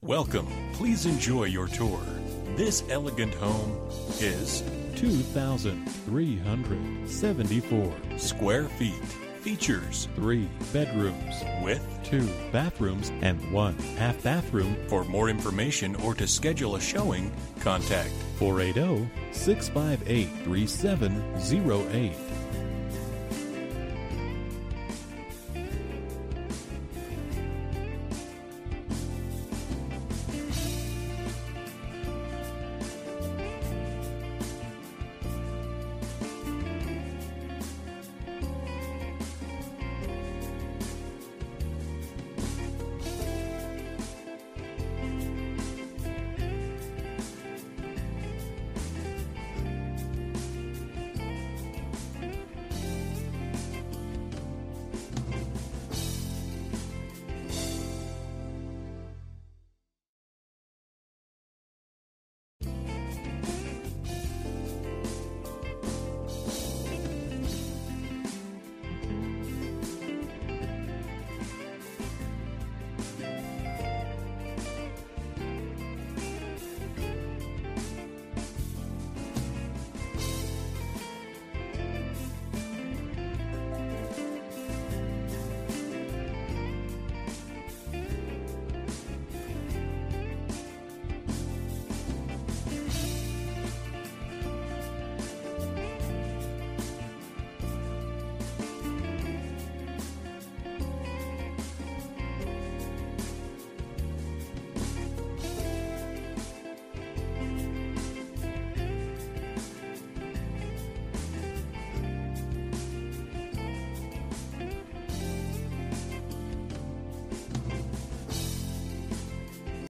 Welcome. Please enjoy your tour. This elegant home is 2,374 square feet. Features 3 bedrooms with 2 bathrooms and 1 half bathroom. For more information or to schedule a showing, contact 480-658-3708.